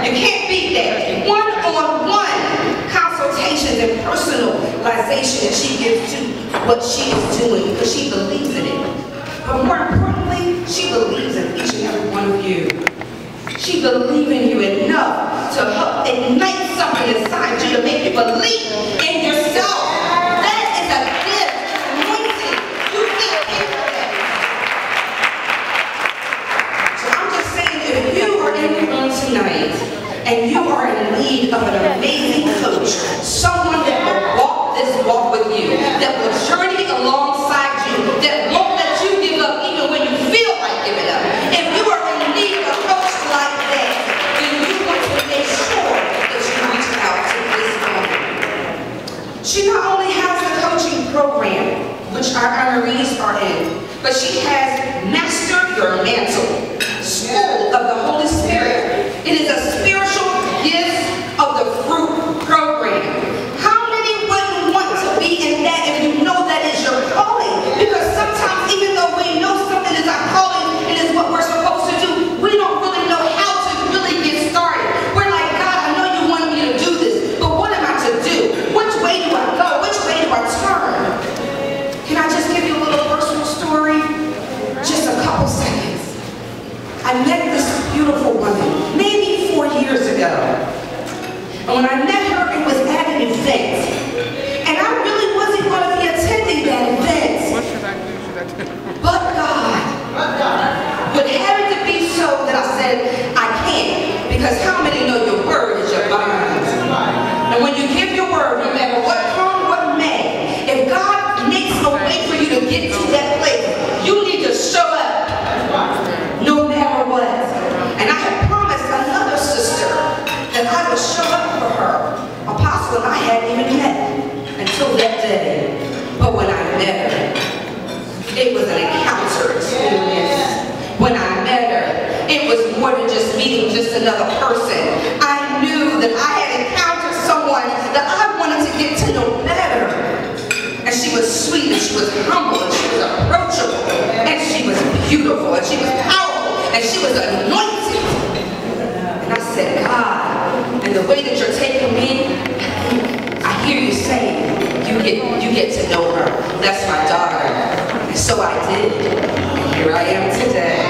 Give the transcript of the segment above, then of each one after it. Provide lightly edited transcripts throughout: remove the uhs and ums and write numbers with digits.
You can't beat that. One-on-one consultations and personalization that she gives to what she is doing because she believes in it. But more importantly, she believes in each and every one of you. She believes in you enough to help ignite something inside you to make you believe in yourself. That is a gift, anointing. You can't pay for that. So I'm just saying, if you are in the room tonight and you are in need of an amazing coach, someone that will walk this walk with you, that will journey alongside you, that won't let you give up even when you feel like giving up. If you are in need of a coach like that, then you want to make sure that you reach out to this woman. She not only has the coaching program, which our honorees are in, but she has Master Your Mantle, School of the Holy Spirit. It is a spiritual gift of the fruit program. How many wouldn't want to be in that if you know that is your calling? Because sometimes even though we know something is our calling and is what we're supposed to do, we don't really know how to really get started. We're like, God, I know you want me to do this, but what am I to do? Which way do I go? Which way do I turn? Can I just give you a little personal story? Just a couple seconds. I met this beautiful woman maybe 4 years ago. And when I met her, it was at an event. And I really wasn't going to be attending that event. But God would have it to be so that I said, I can't. Because how many know your word is your bond? And when you give your word, no matter what come, what may, if God makes a way for you to get to that place, you need to show up. No matter what. And I had promised another sister that I would show up for her. Apostle and I hadn't even met until that day. But when I met her, it was an encounter experience. When I met her, it was more than just meeting just another person. I knew that I had encountered someone that I wanted to get to know better. And she was sweet, and she was humble, and she was approachable, and she was beautiful, and she was powerful, and she was anointed. And I said, God, and the way that you're taking me, I hear you saying, you get to know her. That's my daughter. And so I did. And here I am today.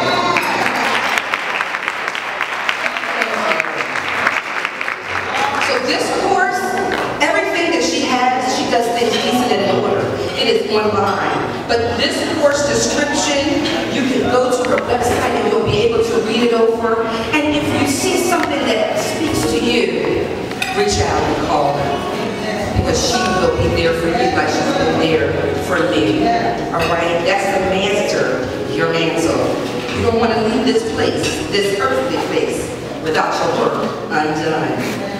So this course, everything that she has, she does things decent and in order. It is online. But this course description, you can go to her website and you'll be able to read it over. And if you see something that speaks to you, reach out and call her. Because she will be there for you like she's been there for me. Alright? That's the Master Your Mantle. You don't want to leave this place, this earthly place, without your work undone.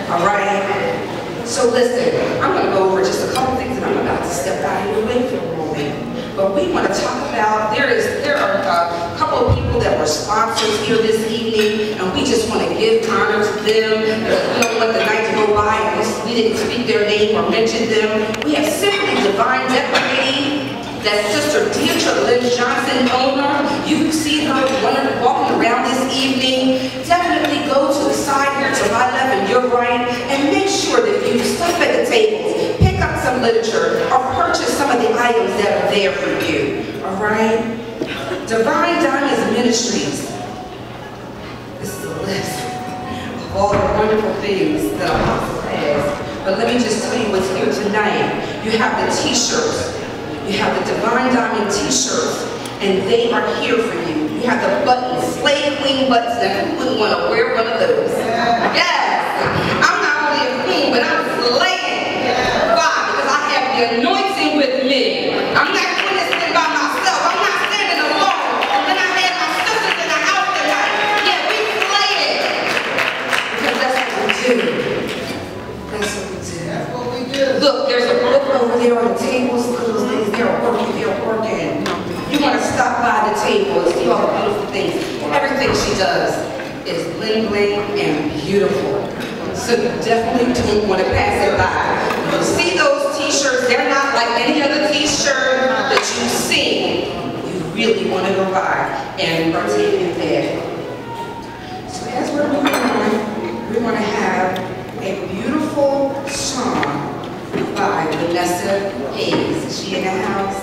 Alright? So listen, I'm going to go over just a couple things and I'm about to step out of your way for a moment. But we want to talk about, there are a couple of people that were sponsors here this evening, and we just want to give honor to them. We don't want the night to go by and we didn't speak their name or mention them. We have Simply Divine Decorating, that Sister Deidre Lynn Johnson owner. You see her walking around this evening. Definitely go to the side here to my left and your right, and make sure that you stop at the tables, pick up some literature, or purchase some of the items that are there for you. Alright? Divine Diamonds Ministries. This is a list of all the wonderful things that Apostle has. But let me just tell you what's here tonight. You have the t-shirts. You have the Divine Diamond t-shirts, and they are here for you. You have the buttons, Slay Queen buttons, and who wouldn't want to wear one of those? Yes! I'm not only a queen, but I'm slaying. Why? Because I have the anointing with me. I'm not doing this thing by myself. I'm not standing alone. And I have my sisters in the house tonight. Yeah, we slay it. Because that's what we do. That's what we do. That's what we do. Look, there's a book over there on the tables. Look at those ladies. They're working. You want to stop by the table and see all the beautiful things. Everything she does is bling bling and beautiful. So you definitely don't want to pass it by. You see those t-shirts, they're not like any other t-shirt that you've seen. You really want to go by and partake in that. So as we're moving on, we want Song by Vanessa Hayes. Is she in the house?